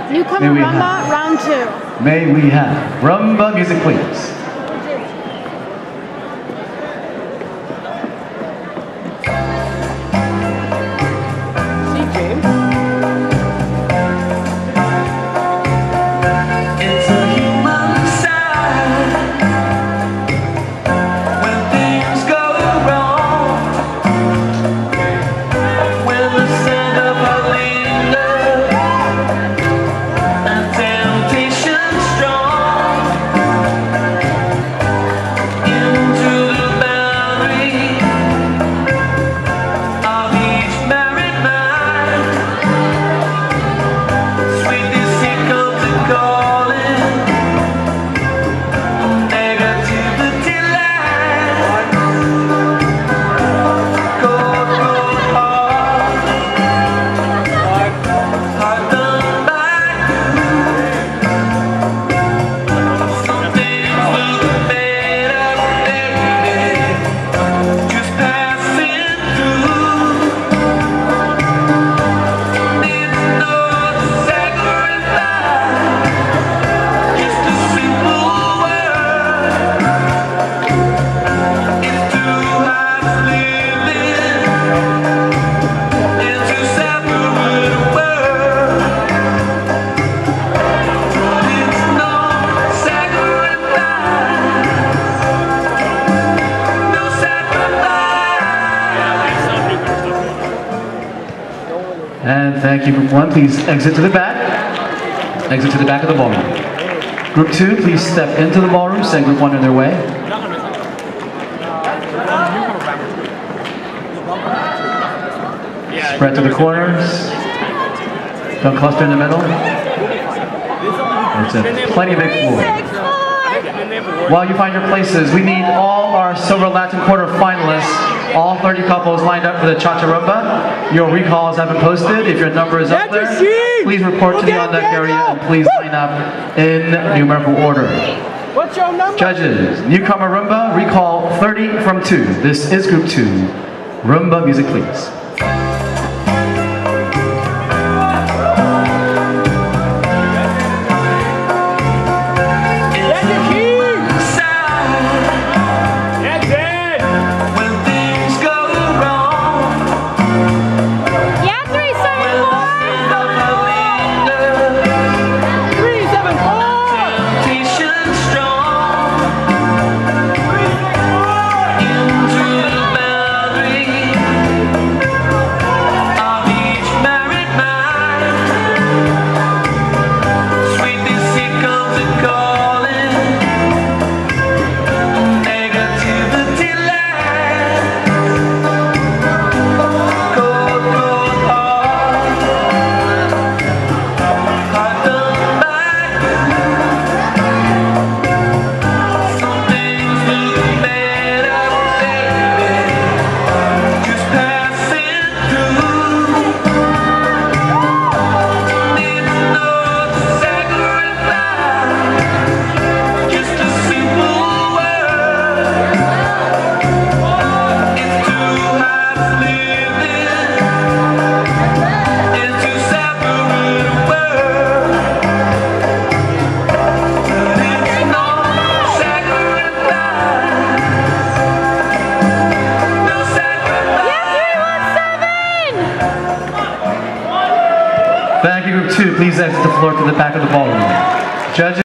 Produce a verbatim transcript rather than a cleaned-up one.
Newcomer Rumba, round two. May we have Rumba music, please. And thank you, Group one. Please exit to the back. Exit to the back of the ballroom. Group two, please step into the ballroom. Send Group one on their way. Spread to the corners. Don't cluster in the middle. It's a plenty big floor. While you find your places, we need all our Silver Latin Quarter finalists, all thirty couples lined up for the Cha Cha Rumba. Your recalls have been posted. If your number is up there, please report to the on deck area and please line up in numerical order. What's your number? Judges, Newcomer Rumba, recall thirty from two. This is Group two. Rumba music, please. Thank you, Group two. Please exit the floor to the back of the ballroom. Judges.